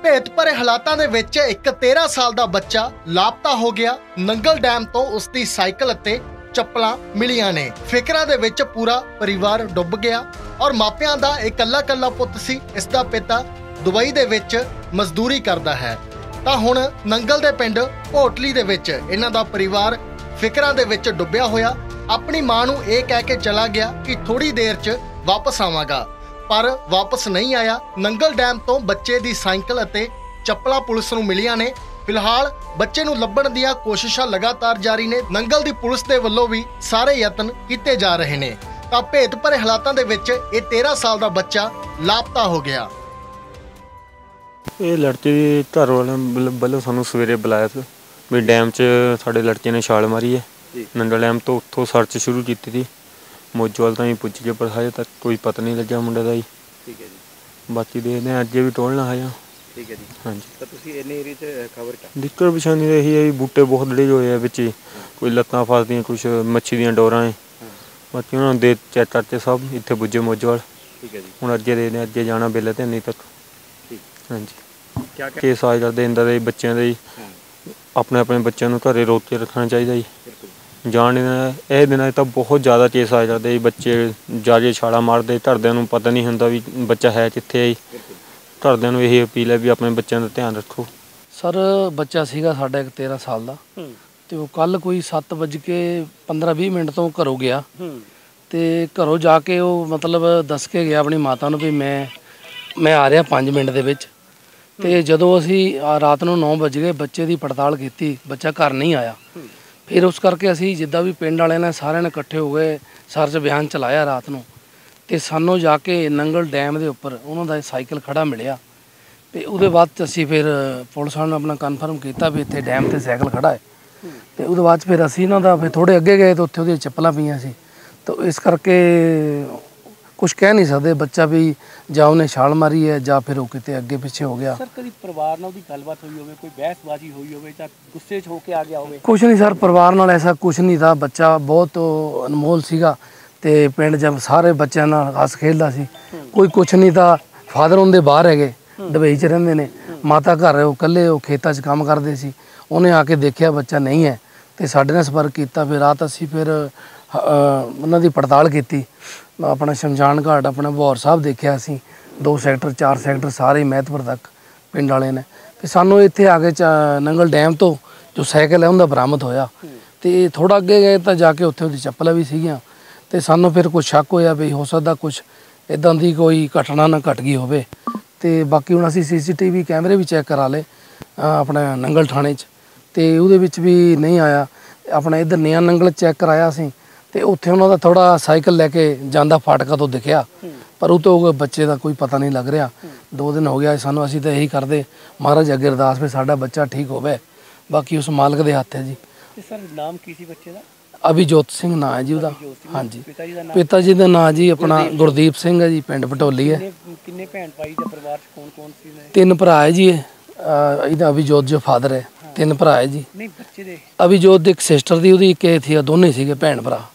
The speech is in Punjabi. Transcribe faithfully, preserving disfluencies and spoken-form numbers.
ਭੇਤ ਭਰੇ ਹਾਲਾਤਾਂ ਦੇ ਵਿੱਚ ਇੱਕ तेरह ਸਾਲ ਦਾ ਬੱਚਾ ਲਾਪਤਾ ਹੋ ਗਿਆ। ਨੰਗਲ ਡੈਮ ਤੋਂ ਉਸ ਦੀ ਸਾਈਕਲ ਅਤੇ ਚੱਪਲਾਂ ਮਿਲੀਆਂ ਨੇ। ਫਿਕਰਾਂ ਦੇ ਵਿੱਚ ਪੂਰਾ ਪਰਿਵਾਰ ਡੁੱਬ ਗਿਆ ਔਰ ਮਾਪਿਆਂ ਦਾ ਇਕੱਲਾ ਇਕੱਲਾ ਪੁੱਤ ਸੀ। ਇਸ ਦਾ ਪਿਤਾ ਦੁਬਈ ਦੇ ਵਿੱਚ ਮਜ਼ਦੂਰੀ ਕਰਦਾ ਹੈ। ਤਾਂ ਹੁਣ ਨੰਗਲ ਦੇ ਪਿੰਡ ਭੋਟਲੀ ਦੇ ਵਿੱਚ ਇਹਨਾਂ ਦਾ ਪਰਿਵਾਰ ਫਿਕਰਾਂ ਦੇ ਵਿੱਚ ਡੁੱਬਿਆ ਹੋਇਆ ਆਪਣੀ ਮਾਂ ਨੂੰ ਇਹ ਕਹਿ ਕੇ ਚਲਾ ਗਿਆ ਕਿ ਥੋੜੀ ਦੇਰ 'ਚ ਵਾਪਸ ਆਵਾਂਗਾ, ਪਰ ਵਾਪਸ नहीं आया। नंगल डैम तो बच्चे दी साइकिल अते चप्पलां पुलिस नूं मिलियां ने। फिलहाल बच्चे नूं लभण दीआं कोशिशां लगातार जारी ने। नंगल दी पुलिस दे वल्लों भी सारे यतन कीते जा रहे ने। तां भेत भरे हालातां दे विच इह तेरह साल दा बच्चा लापता हो गया। ਇਹ ਲੜਕੇ ਦੀ ਘਰ ਵਾਲਿਆਂ ਵੱਲੋਂ ਸਾਨੂੰ ਸਵੇਰੇ ਬੁਲਾਇਆ ਸੀ ਵੀ ਡੈਮ 'ਚ ਸਾਡੇ ਲੜਕੇ ਨੇ ਛਾਲ ਮਾਰੀ ਹੈ। ਨੰਗਲ ਡੈਮ ਤੋਂ ਉੱਥੋਂ ਸਰਚ ਸ਼ੁਰੂ ਕੀਤੀ ਸੀ। ਮੋਜੋਵਾਲ ਤਾਂ ਹੀ ਪੁੱਜ ਗਏ ਪਰ ਹਜੇ ਤੱਕ ਕੋਈ ਪਤਾ ਨਹੀਂ ਲੱਗਿਆ ਮੁੰਡੇ ਦਾ ਜੀ। ਠੀਕ ਹੈ ਜੀ। ਬਾਕੀ ਦੇਖਦੇ ਹਾਂ ਅੱਗੇ ਵੀ ਟੋਲਣਾ ਹੈ। ਠੀਕ ਹੈ ਜੀ। ਹਾਂਜੀ ਤਾਂ ਤੁਸੀਂ ਇੰਨੇ ਏਰੀਏ 'ਚ ਖਬਰ ਕਰ ਦਿੱਕਤ ਪਰੇਸ਼ਾਨੀ ਤਾਂ ਇਹੀ ਹੈ ਵੀ ਬੂਟੇ ਬਹੁਤ ਡੜੇ ਹੋਏ ਆ ਵਿੱਚ, ਕੋਈ ਲੱਤਾਂ ਫਸਦੀਆਂ, ਕੁਛ ਮੱਛੀ ਦੀਆਂ ਡੋਰਾਂ ਹੈ। ਬਾਕੀ ਉਹਨਾਂ ਦੇ ਚੈੱਕ ਕਰਕੇ ਸਭ ਇੱਥੇ ਪੁੱਜੇ ਮੋਜੋਵਾਲ। ਠੀਕ ਹੈ ਜੀ। ਹੁਣ ਅੱਗੇ ਦੇਖਦੇ ਹਾਂ, ਅੱਗੇ ਜਾਣਾ ਬਿੱਲ ਤੇ ਨਹੀਂ ਤੱਕ। ਠੀਕ ਹਾਂਜੀ ਕਿਆ ਕੇਸ ਆ ਕਰਦੇ ਇੰਦਾ ਦੇ ਬੱਚਿਆਂ ਦੇ ਆਪਣੇ ਆਪਣੇ ਬੱਚਿਆਂ ਨੂੰ ਘਰੇ ਰੋਕ ਕੇ ਰੱਖਣਾ ਚਾਹੀਦਾ ਜੀ। ਜਾਣ ਇਹ ਦਿਨਾਂ 'ਚ ਤਾਂ ਬਹੁਤ ਜ਼ਿਆਦਾ ਕੇਸ ਆ ਜਾਂਦੇ ਜੀ। ਬੱਚੇ ਜ਼ਿਆਦਾ ਛਾਲਾਂ ਮਾਰਦੇ, ਘਰਦਿਆਂ ਨੂੰ ਪਤਾ ਨਹੀਂ ਹੁੰਦਾ ਵੀ ਬੱਚਾ ਹੈ ਕਿੱਥੇ ਹੈ ਜੀ। ਘਰਦਿਆਂ ਨੂੰ ਇਹ ਅਪੀਲ ਹੈ ਵੀ ਆਪਣੇ ਬੱਚਿਆਂ ਦਾ ਧਿਆਨ ਰੱਖੋ। ਸਰ ਬੱਚਾ ਸੀਗਾ ਸਾਡਾ ਇੱਕ तेरह ਸਾਲ ਦਾ ਤੇ ਉਹ ਕੱਲ ਕੋਈ ਸੱਤ ਵੱਜ ਕੇ ਪੰਦਰਾਂ ਵੀਹ ਮਿੰਟ ਤੋਂ ਘਰੋਂ ਗਿਆ ਤੇ ਘਰੋਂ ਜਾ ਕੇ ਉਹ ਮਤਲਬ ਦੱਸ ਕੇ ਗਿਆ ਆਪਣੀ ਮਾਤਾ ਨੂੰ ਵੀ ਮੈਂ ਮੈਂ ਆ ਰਿਹਾ ਪੰਜ ਮਿੰਟ ਦੇ ਵਿੱਚ। ਤੇ ਜਦੋਂ ਅਸੀਂ ਰਾਤ ਨੂੰ ਨੌ ਵਜ ਗਏ ਬੱਚੇ ਦੀ ਪੜਤਾਲ ਕੀਤੀ, ਬੱਚਾ ਘਰ ਨਹੀਂ ਆਇਆ। ਫਿਰ ਉਸ ਕਰਕੇ ਅਸੀਂ ਜਿੱਦਾਂ ਵੀ ਪਿੰਡ ਵਾਲਿਆਂ ਨੇ ਸਾਰਿਆਂ ਨੇ ਇਕੱਠੇ ਹੋ ਗਏ, ਸਰਚ ਅਭਿਆਨ ਚਲਾਇਆ ਰਾਤ ਨੂੰ। ਤੇ ਸਾਨੂੰ ਜਾ ਕੇ ਨੰਗਲ ਡੈਮ ਦੇ ਉੱਪਰ ਉਹਨਾਂ ਦਾ ਸਾਈਕਲ ਖੜਾ ਮਿਲਿਆ ਤੇ ਉਹਦੇ ਬਾਅਦ ਅਸੀਂ ਫਿਰ ਪੁਲਿਸ ਵਾਲਿਆਂ ਨੂੰ ਆਪਣਾ ਕਨਫਰਮ ਕੀਤਾ ਵੀ ਇੱਥੇ ਡੈਮ ਤੇ ਸਾਈਕਲ ਖੜਾ ਹੈ। ਤੇ ਉਹਦੇ ਬਾਅਦ ਫਿਰ ਅਸੀਂ ਇਹਨਾਂ ਦਾ ਫਿਰ ਥੋੜੇ ਅੱਗੇ ਗਏ ਤਾਂ ਉੱਥੇ ਉਹਦੀਆਂ ਚੱਪਲਾਂ ਪਈਆਂ ਸੀ। ਤਾਂ ਇਸ ਕਰਕੇ ਕੁਝ ਕਹਿ ਨਹੀਂ ਸਕਦੇ ਬੱਚਾ ਵੀ ਜਾਂ ਉਹਨੇ ਛਾਲ ਮਾਰੀ ਹੈ ਜਾਂ ਫਿਰ ਉਹ ਕਿਤੇ ਅੱਗੇ ਪਿੱਛੇ ਹੋ ਗਿਆ। ਸਰ ਕਦੀ ਪਰਿਵਾਰ ਨਾਲ ਉਹਦੀ ਗੱਲਬਾਤ ਹੋਈ ਹੋਵੇ, ਕੋਈ ਬਹਿਸਬਾਜ਼ੀ ਹੋਈ ਹੋਵੇ ਜਾਂ ਗੁੱਸੇ 'ਚ ਹੋ ਕੇ ਆ ਗਿਆ ਹੋਵੇ? ਕੁਛ ਨਹੀਂ ਸਰ, ਪਰਿਵਾਰ ਨਾਲ ਐਸਾ ਕੁਛ ਨਹੀਂ था। ਬੱਚਾ ਬਹੁਤ ਅਨਮੋਲ ਸੀਗਾ ਤੇ ਪਿੰਡ ਜਦ ਸਾਰੇ ਬੱਚਿਆਂ ਨਾਲ ਹੱਸ ਖੇਡਦਾ ਸੀ। ਕੋਈ ਕੁਛ ਨਹੀਂ था। ਫਾਦਰ ਉਹਦੇ ਬਾਹਰ ਹੈਗੇ, ਦੁਬਈ 'ਚ ਰਹਿੰਦੇ ਨੇ। ਮਾਤਾ ਘਰ ਉਹ ਇਕੱਲੇ ਉਹ ਖੇਤਾਂ 'ਚ ਕੰਮ ਕਰਦੇ ਸੀ। ਉਹਨੇ ਆ ਕੇ ਦੇਖਿਆ ਬੱਚਾ ਨਹੀਂ ਹੈ ਤੇ ਸਾਡੇ ਨਾਲ ਸੰਪਰਕ ਕੀਤਾ। ਫਿਰ ਰਾਤ ਅਸੀਂ ਫਿਰ ਉਹਨਾਂ ਦੀ ਪੜਤਾਲ ਕੀਤੀ। ਆਪਣਾ ਸ਼ਮਸ਼ਾਨ ਘਾਟ ਆਪਣਾ ਬਹੌਰ ਸਾਹਿਬ ਦੇਖਿਆ ਅਸੀਂ, ਦੋ ਸੈਕਟਰ ਚਾਰ ਸੈਕਟਰ ਸਾਰੇ ਮਹਿਤਪੁਰ ਤੱਕ ਪਿੰਡ ਵਾਲੇ ਨੇ। ਕਿ ਸਾਨੂੰ ਇੱਥੇ ਆ ਕੇ ਨੰਗਲ ਡੈਮ ਤੋਂ ਜੋ ਸਾਈਕਲ ਹੈ ਉਹਦਾ ਬਰਾਮਦ ਹੋਇਆ। ਤੇ ਥੋੜਾ ਅੱਗੇ ਗਏ ਤਾਂ ਜਾ ਕੇ ਉੱਥੇ ਉਹਦੀ ਚੱਪਲਾਂ ਵੀ ਸੀਗੀਆਂ। ਤੇ ਸਾਨੂੰ ਫਿਰ ਕੁਛ ਸ਼ੱਕ ਹੋਇਆ ਵੀ ਹੋ ਸਕਦਾ ਕੁਛ ਇੱਦਾਂ ਦੀ ਕੋਈ ਘਟਨਾ ਨਾ ਘਟ ਗਈ ਹੋਵੇ। ਤੇ ਬਾਕੀ ਹੁਣ ਅਸੀਂ ਸੀ ਸੀ ਟੀ ਵੀ ਕੈਮਰੇ ਵੀ ਚੈੱਕ ਕਰਾ ਲਏ ਆਪਣਾ ਨੰਗਲ ਥਾਣੇ 'ਚ ਤੇ ਉਹਦੇ ਵਿੱਚ ਵੀ ਨਹੀਂ ਆਇਆ। ਆਪਣਾ ਇੱਧਰ ਨਿਆ ਨੰਗਲ ਚੈੱਕ ਕਰਾਇਆ ਅਸੀਂ ਤੇ ਉੱਥੇ ਉਹਨਾਂ ਦਾ ਥੋੜਾ ਸਾਈਕਲ ਲੈ ਕੇ ਜਾਂਦਾ ਫਾਟਕਾਂ ਤੋਂ ਦਿਖਿਆ, ਪਰ ਉਹ ਤੋਂ ਬੱਚੇ ਦਾ ਕੋਈ ਪਤਾ ਨਹੀਂ ਲੱਗ ਰਿਹਾ। ਦੋ ਦਿਨ ਹੋ ਗਿਆ ਸਾਨੂੰ। ਅਸੀਂ ਤਾਂ ਇਹੀ ਕਰਦੇ ਮਹਾਰਾਜ ਅੱਗੇ ਅਰਦਾਸ ਵੀ ਸਾਡਾ ਬੱਚਾ ਠੀਕ ਹੋਵੇ, ਬਾਕੀ ਉਸ ਮਾਲਕ ਦੇ ਹੱਥ ਹੈ ਜੀ। ਤੇ ਸਰ ਨਾਮ ਕੀ ਸੀ ਬੱਚੇ ਦਾ? ਅਭਿਜੋਤ ਸਿੰਘ ਨਾਂ ਹੈ ਜੀ ਉਹਦਾ। ਹਾਂਜੀ ਪਿਤਾ ਜੀ ਦਾ ਨਾਂ ਜੀ ਆਪਣਾ ਗੁਰਦੀਪ ਸਿੰਘ ਹੈ ਜੀ, ਪਿੰਡ ਭਟੋਲੀ ਹੈ। ਕਿੰਨੇ ਭੈਣ ਭਾਈ ਜਾਂ ਪਰਿਵਾਰ 'ਚ ਕੌਣ ਕੌਣ ਸੀ? ਤਿੰਨ ਭਰਾ ਹੈ ਜੀ। ਇਹਦਾ ਅਭਿਜੋਤ ਜੋ ਫਾਦਰ ਹੈ, ਤਿੰਨ ਭਰਾ ਹੈ ਜੀ। ਨਹੀਂ ਬੱਚੇ ਦੇ ਅਭਿਜੋਤ ਦੀ ਇੱਕ ਸਿਸਟਰ ਦੀ, ਉਹਦੀ ਇੱਕ ਇਹ ਥੀ, ਦੋਨੇ ਸੀਗੇ ਭੈਣ ਭਰਾ।